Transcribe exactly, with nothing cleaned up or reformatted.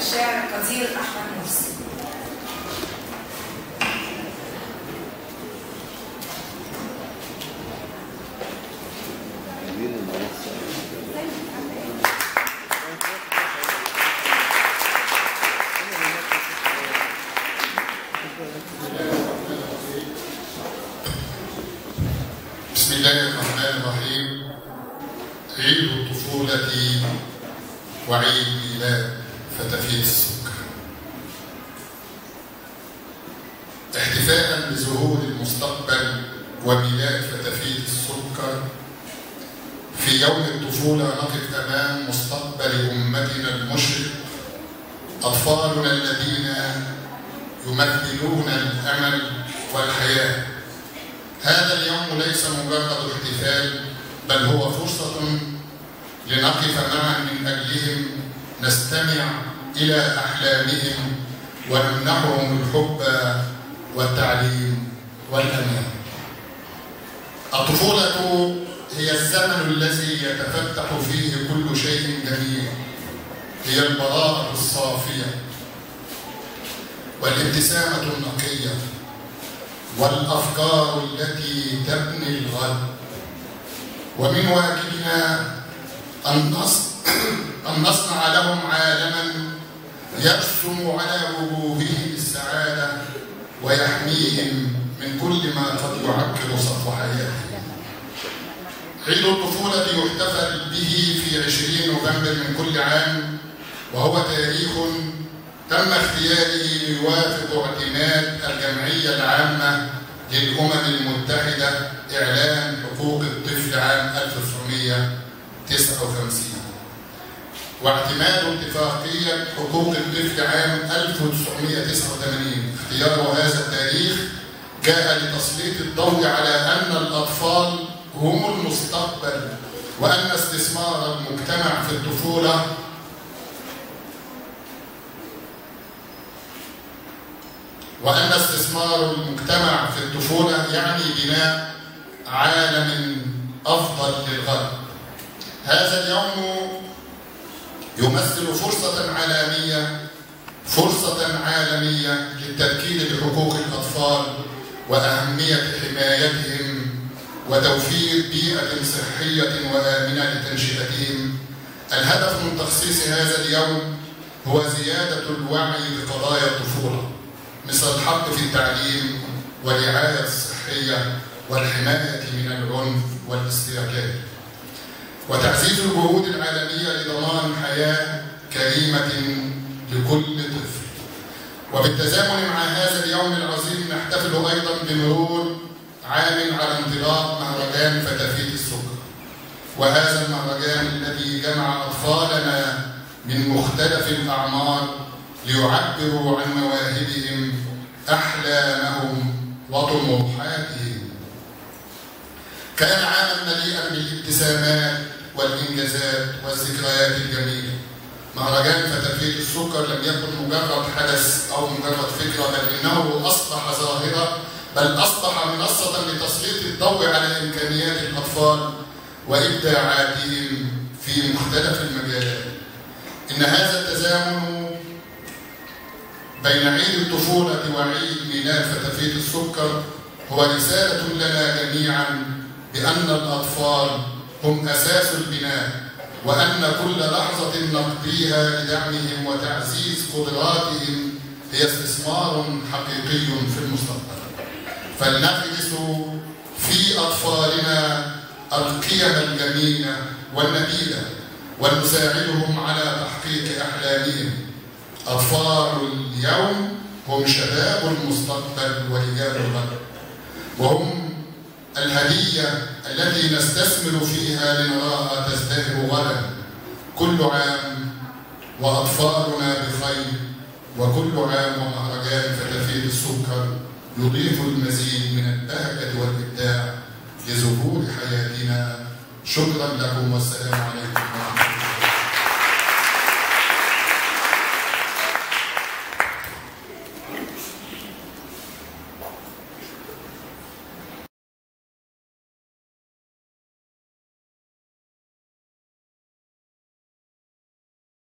الشاعر القدير أحمد مرسي. بسم الله الرحمن الرحيم. عيد الطفولة وعيد ميلاد فتافيت السكر، احتفاء بظهور المستقبل وميلاد فتافيت السكر. في يوم الطفولة نقف أمام مستقبل أمتنا المشرق، أطفالنا الذين يمثلون الأمل والحياة. هذا اليوم ليس مجرد احتفال، بل هو فرصة لنقف معا من أجلهم، نستمع إلى أحلامهم ونمنحهم الحب والتعليم والأمان. الطفولة هي الزمن الذي يتفتح فيه كل شيء جميل، هي البراءة الصافية والابتسامة النقية والأفكار التي تبني الغد. ومن واجبنا أن نصنع لهم عالما يرسم على وجوههم السعادة ويحميهم من كل ما قد يعكر سطو حياتهم. عيد الطفولة يحتفل به في عشرين نوفمبر من كل عام، وهو تاريخ تم اختياره ليوافق اعتماد الجمعية العامة للأمم المتحدة إعلان حقوق الطفل عام ألف وتسعمائة وتسعة وخمسين، واعتماد اتفاقية حقوق الطفل عام ألف وتسعمائة وتسعة وثمانين. اختيار هذا التاريخ جاء لتسليط الضوء على أن الأطفال هم المستقبل، وأن استثمار المجتمع في الطفولة وأن استثمار المجتمع في الطفولة يعني بناء عالم أفضل للغد. هذا اليوم يمثل فرصة عالمية فرصة عالمية للتأكيد بحقوق الأطفال وأهمية حمايتهم وتوفير بيئة صحية وآمنة لتنشئتهم. الهدف من تخصيص هذا اليوم هو زيادة الوعي بقضايا الطفولة، مثل الحق في التعليم والرعاية الصحية والحماية من العنف والاستيقاظ، وتعزيز الجهود العالمية لضمان حياة كريمة لكل طفل. وبالتزامن مع هذا اليوم العظيم نحتفل أيضا بمرور عام على انطلاق مهرجان فتافيت السكر، وهذا المهرجان الذي جمع أطفالنا من مختلف الأعمار ليعبروا عن مواهبهم، أحلامهم وطموحاتهم. كان عاما مليئا بالابتسامات والإنجازات والذكريات الجميلة. مهرجان فتافيت السكر لم يكن مجرد حدث أو مجرد فكرة، بل إنه أصبح ظاهرة، بل أصبح منصة لتسليط الضوء على إمكانيات الأطفال وإبداعاتهم في مختلف المجالات. إن هذا التزامن بين عيد الطفولة وعيد ميلاد فتافيت السكر هو رسالة لنا جميعا بأن الأطفال هم أساس البناء، وأن كل لحظة نقضيها لدعمهم وتعزيز قدراتهم هي استثمار حقيقي في المستقبل. فلنغرس في أطفالنا القيم الجميلة والنبيلة ونساعدهم على تحقيق أحلامهم. أطفال اليوم هم شباب المستقبل ورجال الغد، وهم الهدية التي نستثمر فيها لنراها تزدهر غدا. كل عام وأطفالنا بخير، وكل عام ومهرجان فتافيت السكر يضيف المزيد من البهجة والإبداع لظهور حياتنا. شكرا لكم والسلام عليكم.